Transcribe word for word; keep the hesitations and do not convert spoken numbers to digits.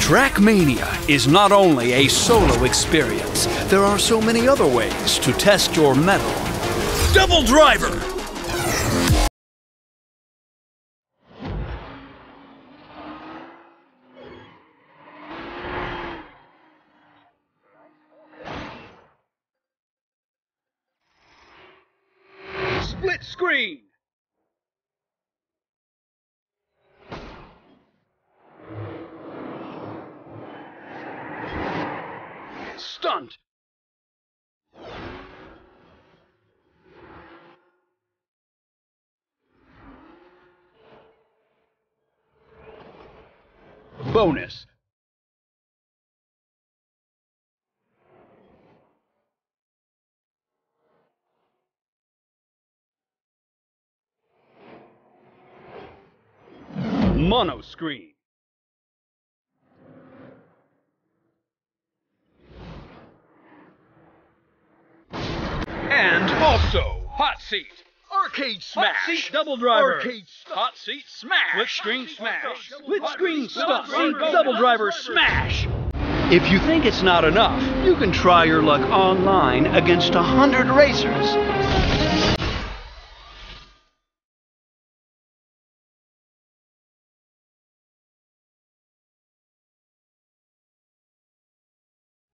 TrackMania is not only a solo experience, there are so many other ways to test your mettle. Double driver! Split screen! Stunt! Bonus! Mono screen! And also, hot seat, arcade smash, hot seat double driver, arcade hot seat smash, split screen smash, split screen stunt, double driver smash. If you think it's not enough, you can try your luck online against a hundred racers.